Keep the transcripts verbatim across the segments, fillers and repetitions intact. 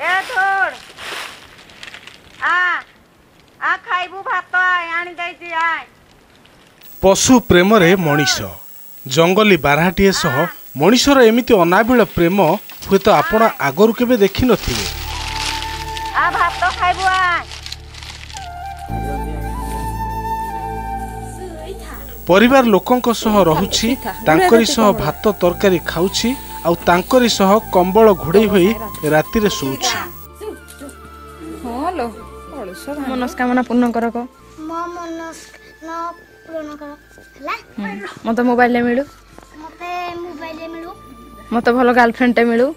ए थोड़ आ आ खाइबू भात आनी दैछि आय। पशु प्रेम रे मनीष जंगली बारहाटीए सह मनीषर एमिति अनाबिल प्रेम हुए तो आपण आगरु केबे देखि नथिबे। आ भात खाइबू आय। परिवार लोकंक सह रहुछि तांकरी सह भात तरकारी खाउछि आउ तांकरी सह कंबल घोड़े होई राति रे सोउछि। हालो मनस्कामना पूर्ण कर को मो मनस्कामना पूर्ण कर हला मते मोबाइल ले मिलु मते मोबाइल ले मिलु मते भलो गर्लफ्रेंड टे मिलु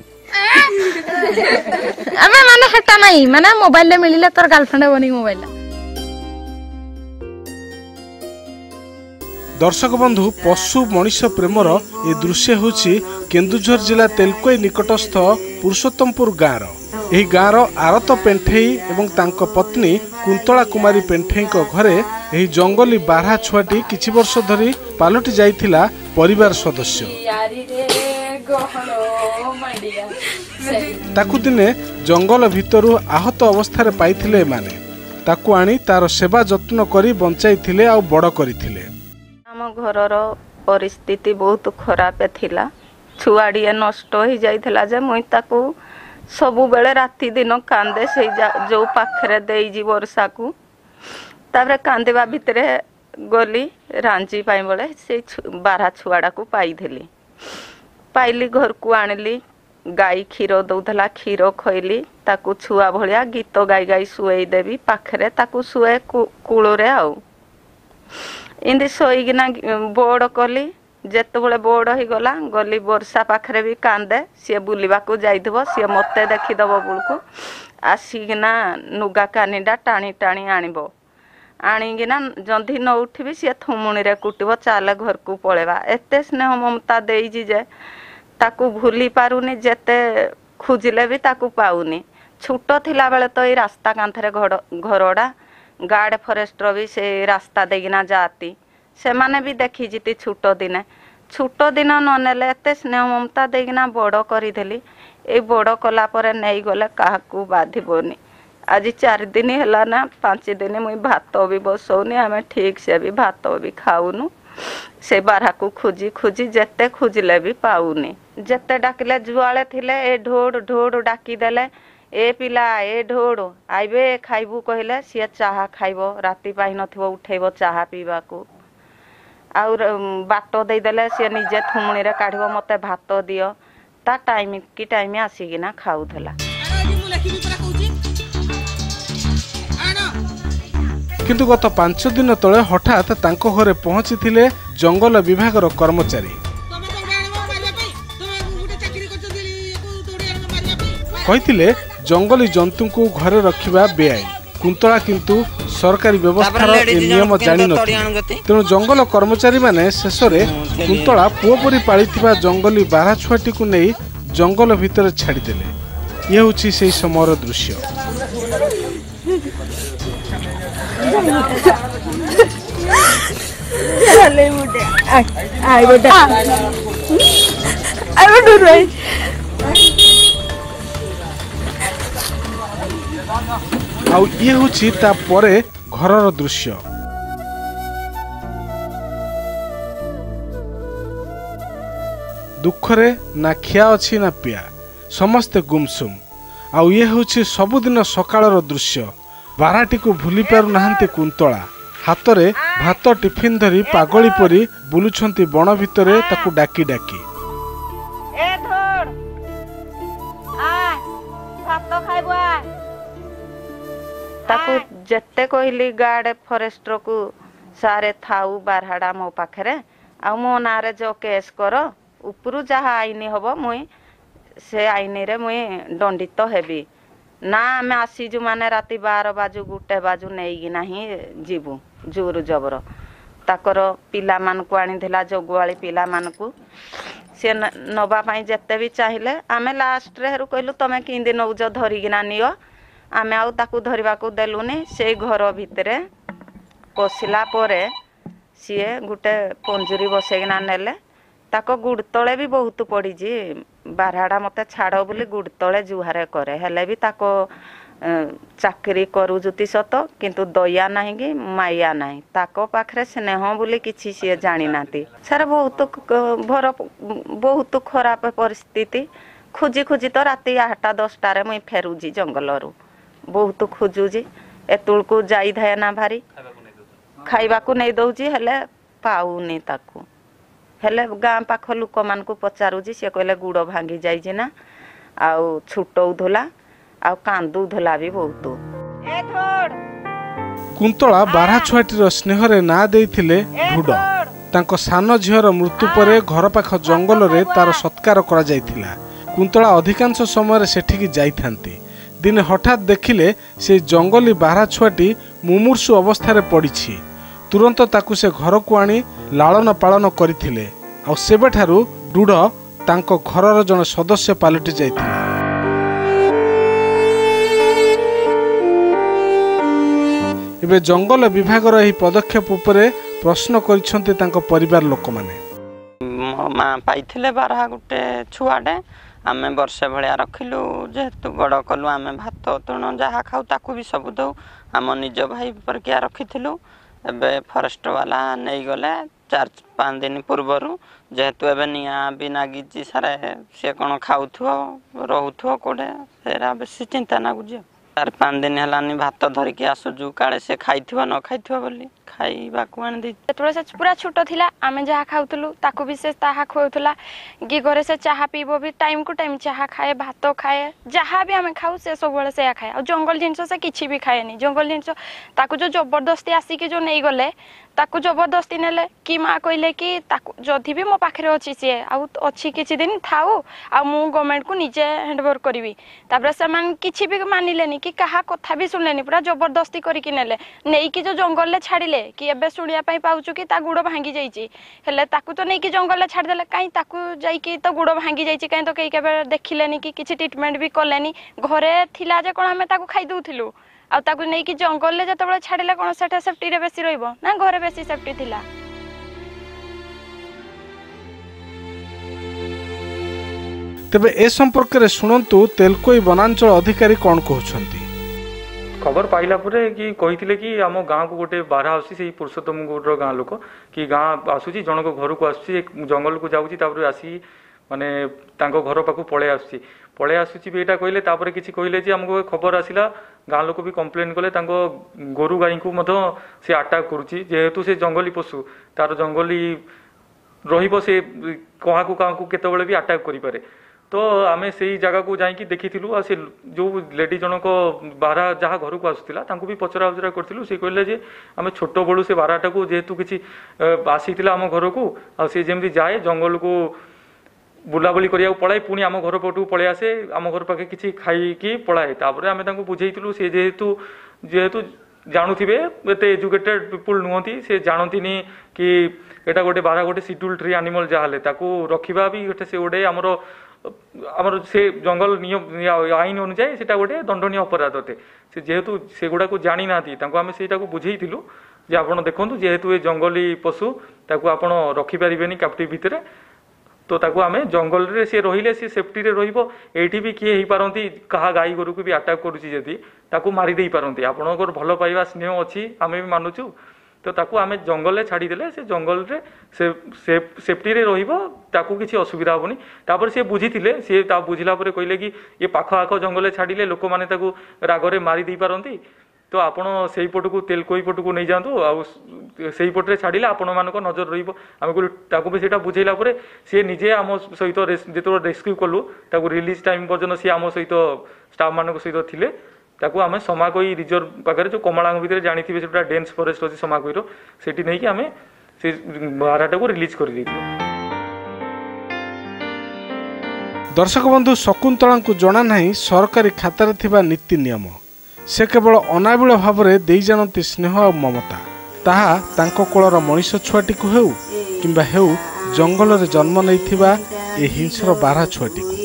आमे माने हटा नाही माने मोबाइल ले मिलिले तोर गर्लफ्रेंड बनी मोबाइल। दर्शक बंधु पशु मनीष प्रेमर ए दृश्य होछि केन्दुझर जिला तेलकोई निकटस्थ पुरुषोत्तमपुर गाँव यही गाँवर आरत पेंठेई एवं तांको पत्नी कुंतला कुमारी पेंठेई को घरे यही जंगली बारहा छुआटी किछि वर्ष धरी पालटी जाइथिला परिवार सदस्य। ताकु दिने जंगल भितरु आहत अवस्था पाइथिले माने ताकु आनी तार सेवा जत्न करी बंचाइथिले आ बड़ करिथिले। आम घरर परिस्थिति बहुत खराब थिला छुआड़िए नष्ट हो जाइथिला जे मुई ताकू सबु बेले राति दिन कांदे से जो पाखरे देइजी वर्षा को ताबरे कांदेबा भितरे गली रांची पाई बोले से बारहा छुआड़ा को पाइथिली पाइली घर को आनली गाई क्षीर दउथला क्षीर खइली ताकू छुआ भलिया गीत गाई गाई सुई देवी पाखरे ताकू सुए कूଳରେ आउ इंदी सोईगिना बोर्ड कली जेते बळे बोर्ड ही गला गली वर्षा पाखरे भी कांदे सी बुलिबा को जाइथबो सी मते देखि दबो बुलको आसीगिना नुगा कानीडा टाणी टाणी आनिबो आनिगिना जंधी न उठिबी सी थुमुनी रे कुटिबो चाले घर को पळेबा एते स्नेह ममता देइजी जे ताकू भूली पारुनी जेते खुजिले भी ताकू पाउनी छुटो थिला बेले तो ई रास्ता कांथरे घर घरडा गार्ड फॉरेस्टर भी से रास्ता देगिना जाती से माने भी देखी जीती छुटो दिन छुटो दिन न नेले एते स्नेह ममता देगिना बड़ करिदेली ए बड़ कला परे नहीं गले काहाकू बाधिबोनी आज चार दिन हैला ना पांच दिन मुई भात भी बसौनी आमे ठीक से भी भात भी खाऊनु से बारहा को खोजी खोजी जेते खोजिले भी पाउनी जेते डाकिले जुआले थिले ए ढोड़ ढोड़ डाकी देले ए पिला ए ढोड़ आइबे खाइबू कहले सी चाहा खाइबो राति पाई नथिबो उठेबो चाहा पीबा को आउर बाट दे देले सी निजे थुमणी रे काढिबो मते भात दियो ता टाइम की टाइम आसीगिना खाउथला। किंतु गत पांच दिन तले हठात तांको घरे पहुंची थिले जंगल विभागर कर्मचारी कहिथिले जंगली जंतु को घरे रखिबा बेआईन कुंतला किंतु सरकारी व्यवस्था नियम जानी नथि तेणु जंगल कर्मचारी माने शेषरे कुंतला पुओपरी पालिथिबा जंगली बारहा छुआटी को नहीं जंगल भितर छाड़ी देले। ये होछि सेही समयर दृश्य। आउ ये होछि ता परे घरर दृश्य। दुखरे ना खिया अछि ना पिया समस्ते गुमसुम आउ ये होछि सबुदिन सकाळर दृश्य। बारहाटी को भूली पारु नाहंती कुंतला हाथ रे भात टिफिन धरी पागली परी बुलुछंती बण भितरे ताकू डाकी डाकी ए धोड़ आ भात खाइबो आ ताकू जत्ते कहली गार्ड फॉरेस्टर को सारे थाऊ बारहाडा मो पाखरे आ मो नारे जो केस कर उपरु जहा आईनी हबो मुई से आईनी रे मुई दंडित हेबी ना आमे आसीजु माने राति बारह बाजू गुटे बाजू नेइगी नाही जीवु जोर जबर ताकर पिला मान को आनी थिला जगुआली पिला मान को से नबा पाई जत्ते भी चाहिए आमे लास्ट रे हेरु कहलु तमे किंदी नौज धरिगिना नियो आमे आउ ताकू धरिबा को देलुनी से घर भितरे पसिला परे सीए गुटे पंजुरी बसेगिना नेले ताको गुड़ तले भी बहुत पड़ी जी ବାରହାଡ଼ା ମୋତେ ଛାଡ଼ ବୋଲି ଗୁଡ଼ ତଳେ ଜୁହାରେ କରେ ହେଲେ ବି ତାକୁ ଚାକିରି କରୁଛନ୍ତି ସତ କିନ୍ତୁ ଦୟା ନାହିଁ କି ମାୟା ନାହିଁ ତାଙ୍କ ପାଖରେ ସ୍ନେହ ବୋଲି କିଛି ସିଏ ଜାଣିନାହାନ୍ତି ସାର୍ ବହୁତ ଭର ବହୁତ ଖରାପ ପରିସ୍ଥିତି ଖୋଜି ଖୋଜି ତ ରାତି ଆଠଟା ଦଶଟାରେ ମୁଇଁ ଫେରୁଛି ଜଙ୍ଗଲରୁ ବହୁତ ଖୋଜୁଛି ଏତୁଳକୁ ଯାଇଥାଏ ନା ଭାରି ଖାଇବାକୁ ନେଇ ଦଉଛି ହେଲେ ପାଉନି ତାକୁ ହେଲେ ଗାଁ ପାଖ ଲୋକମାନଙ୍କୁ ପଚାରୁଛି ସେ କହିଲେ ଗୁଡ଼ ଭାଙ୍ଗି ଯାଇଛି ନା ଆଉ ଛୁଟଉଥିଲା ଆଉ କାନ୍ଦୁଥିଲା ବି ବହୁତ। କୁନ୍ତଳା ବାରହା ଛୁଆଟିର ସ୍ନେହରେ ନାଁ ଦେଇଥିଲେ ଢୁଡ। ତାଙ୍କ ସାନ ଝିଅର ମୃତ୍ୟୁ ପରେ ଘର ପାଖ ଜଙ୍ଗଲରେ ତାର ସତ୍କାର କରାଯାଇଥିଲା। କୁନ୍ତଳା ଅଧିକାଂଶ ସମୟରେ ସେଠିକି ଯାଇଥାନ୍ତି। ଦିନେ ହଠାତ୍ ଦେଖିଲେ ସେ ଜଙ୍ଗଲୀ ବାରହା ଛୁଆଟି ମୁମୂର୍ଷୁ ଅବସ୍ଥାରେ ପଡ଼ିଛି। ତୁରନ୍ତ ତାକୁ ସେ ଘରକୁ ଆଣି ଲାଳନ ପାଳନ କରିଥିଲେ ଆଉ ସେବେଠାରୁ ଢୁଡ ତାଙ୍କ ଘରର ଜଣେ ସଦସ୍ୟ ପାଲଟି ଯାଇଥିଲେ। ଏବେ ଜଙ୍ଗଲ ବିଭାଗର ଏହି ପଦକ୍ଷେପ ଉପରେ ପ୍ରଶ୍ନ କରିଛନ୍ତି ତାଙ୍କ ପରିବାର ଲୋକମାନେ। ମୋ ମା ପାଇଥିଲେ ବାରହା ଗୋଟେ ଛୁଆଟେ ଆମେ ବର୍ଷେ ଭଳିଆ ରଖିଲୁ ଯେହେତୁ ବଡ଼ କଲୁ ଆମେ ଭାତ ତୁଣ ଯାହା ଖାଉ ତାକୁ ବି ସବୁ ଦେଉ ଆମ ନିଜ ଭାଇ ପରିକା ରଖିଥିଲୁ। ଏବେ ଫରେଷ୍ଟ ବାଲା ନେଇଗଲେ ଚାରି ପାଞ୍ଚ ଦିନ ପୂର୍ବରୁ ଯେହେତୁ ଏବେ ନିଆଁ ବି ନାଗିଛି ସାରେ ସିଏ କ'ଣ ଖାଉଥିବ ରହୁଥିବ କୋଉଠି ସେରା ବେଶୀ ଚିନ୍ତା ନାଗୁଛି। ଚାରି ପାଞ୍ଚ ଦିନ ହେଲାନି ଭାତ ଧରିକି ଆସୁଛୁ କାଳେ ସେ ଖାଇଥିବ ନ ଖାଇଥିବ ବୋଲି ଖାଇବାକୁ ଆଣିଦେଇଛି। ଯେତେବେଳେ ସେ ପୁରା ଛୋଟ ଥିଲା ଆମେ ଯାହା ଖାଉଥିଲୁ ତାକୁ ବି ସେ ତାହା ଖୁଆଉଥିଲା କି ଘରେ ସେ ଚାହା ପିଇବ ବି ଟାଇମ୍ କୁ ଟାଇମ୍ ଚାହା ଖାଏ ଭାତ ଖାଏ ଯାହା ବି ଆମେ ଖାଉ ସେ ସବୁବେଳେ ସେୟା ଖାଏ ଆଉ ଜଙ୍ଗଲ ଜିନିଷ ସେ କିଛି ବି ଖାଏନି। ଜଙ୍ଗଲ ଜିନିଷ ତାକୁ ଯୋଉ ଜବରଦସ୍ତି ଆସିକି ଯୋଉ ନେଇଗଲେ ତାକୁ ଜବରଦସ୍ତି ନେଲେ କି ମା କହିଲେ କି ତାକୁ ଯଦି ବି ମୋ ପାଖରେ ଅଛି ସିଏ ଆଉ ଅଛି କିଛି ଦିନ ଥାଉ ଆଉ ମୁଁ ଗଭର୍ଣ୍ଣମେଣ୍ଟକୁ ନିଜେ ହ୍ୟାଣ୍ଡଓଭର କରିବି। ତାପରେ ସେମାନେ କିଛି ବି ମାନିଲେନି କି କାହା କଥା ବି ଶୁଣିଲେନି ପୁରା ଜବରଦସ୍ତି କରିକି ନେଲେ ନେଇକି ଯୋଉ ଜଙ୍ଗଲରେ ଛାଡ଼ିଲେ କି ଏବେ ଶୁଣିବା ପାଇଁ ପାଉଛୁ କି ତା ଗୋଡ଼ ଭାଙ୍ଗି ଯାଇଛି ହେଲେ ତାକୁ ତ ନେଇକି ଜଙ୍ଗଲରେ ଛାଡ଼ିଦେଲେ କାହିଁ ତାକୁ ଯାଇକି ତ ଗୋଡ଼ ଭାଙ୍ଗି ଯାଇଛି କାହିଁ ତ କେହି କେବେ ଦେଖିଲେନି କି କିଛି ଟ୍ରିଟମେଣ୍ଟ ବି କଲେନି। ଘରେ ଥିଲା ଯେ କ'ଣ ଆମେ ତାକୁ ଖାଇ ଦେଉଥିଲୁ ଆଉ ତାକୁ ନେଇକି ଜଙ୍ଗଲରେ ଯେତେବେଳେ ଛାଡ଼ିଲେ କ'ଣ ସେଟା ସେଫ୍ଟିରେ ବେଶୀ ରହିବ ନା ଘରେ ବେଶୀ ସେଫ୍ଟି ଥିଲା। ତେବେ ଏ ସମ୍ପର୍କରେ ଶୁଣନ୍ତୁ ତେଲକୋଇ ବନାଞ୍ଚଳ ଅଧିକାରୀ କ'ଣ କହୁଛନ୍ତି। खबर पाइला परे कि कही कि आम गाँव को गोटे बारहा आसी से पुरुषोत्तम गौड़ गाँ लोक कि गाँ आसूसी जनक घर को आसूसी जंगल को जाऊँगी आसी माने तांको घर पाखु पलि आसूसी पलि आसूसी भी यहाँ कहले तापर किसी कहले आमको खबर आसला गाँ लोक भी कंप्लेन कले गोरु गाई को से अटैक करुच्ची जेहेतु से जंगली पशु तार जंगली रहिबो से क्या क्या केतबेले भी अटैक करें तो आम से जगह को जाकि देखी आ से जो लेडी जनक बारहा जहाँ घर को आसूला भी पचरा उचरा करूँ सी कहले आम छोट बड़ू से बारहाटा को जेहेतु किसी आसी आम घर को सी जमी जाए जंगल को बुलाबुली करिया पलाए पुणी आम घर पटू पलि आसे आम घर पाखे किसी खाई पलाए तापर आम बुझेलु सी जेहेतु जेहेतु जानूवे एत एजुकेटेड पीपुल नुहति से जानती कि एटा गोटे बारहा गोटे सिड्यूल ट्री एनिमल जहाँ रखा भी गोटे से गोटे आमर आमर से जंगल नियम आईन अनुजाई से गोटे दंडनीय अपराध अटे से जेहेतु से गुड़ा को जानी ना आम से बुझेलु जे आप देखु जेहेतु ये जंगली पशु ताकू आप रखिपारे कैप्टिव भितर तो ताकू आम जंगल रे सी रहिले सी सेफ्टी रे रहिबो एठी भी किए ही पारंती कहा गाई गोरु को भी अटैक करूची जदी ताकू मारी देई पारंती आपनकर भलो पाइबा स्नेह अछि आमे भी मानुचु तो ताकू आमे जंगल रे छाड़ी देले से जंगल रे से सेफ्टी रे रहिबो ताकू किछि असुविधा होबनी तापर से बुझिथिले से ता बुझिला परे कहले कि ये पाख आख जंगल रे छाड़िले लोक माने ताकू रागरे मारी देई पारंती तो आपण से पट को तेलकोई पट को नहीं जातु आई पटे छाड़िले आपण मान नजर रही भी से बुझेला सी निजे आम सहित जो रेस्क्यू कलु रिलीज टाइम पर्यटन सी आम सहित स्टाफ मान सहित थिले ताकू आम समाकोई रिजर्व पाखे जो कमलांग भितर जानी से डेन्स फरेस्ट अच्छी समाकोईर से नहीं आम से बारहाटा को रिलीज कर दर्शक बंधु शकुंतला को जना नहीं सरकारी खातार थिबा नीति नियम से केवल अनाबिल भाव में दे जानती स्नेह और ममता ताहा तांको कोलर मनीष छुआटी को हेउ किंबा हेउ जंगल रे जन्म नैथिबा ए हिंसर बारहा छुआटी को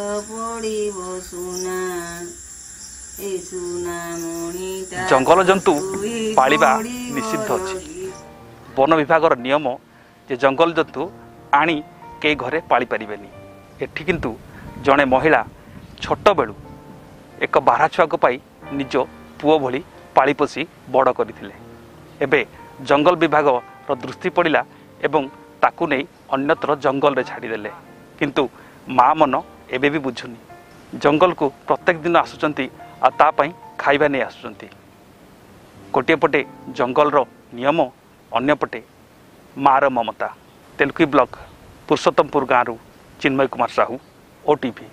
जंगल जंतु पालिबा निषिद्ध अछि वन विभाग नियम जे जंगल जंतु आनी के घरे पाली परिबेनी एठी किंतु जड़े महिला छोट बेलू एक बारहा छुआ को पाई निज पुओ भली पाली पोषी बड़ करथिले। एबे जंगल विभाग रो दृष्टि पड़िला एवं ताकू नहीं अन्यत्र जंगल रे छाड़ीदेले किंतु माँ मन एबे भी बुझुनी। जंगल को प्रत्येक दिन आसुचंती आ ता पई खाइबा नहीं आसुचंती। गोटे पटे जंगल रो नियम अन्य पटे मार ममता। तेलुकी ब्लॉक पुरुषोत्तमपुर गाँव चिन्मय कुमार साहू ओटीवी।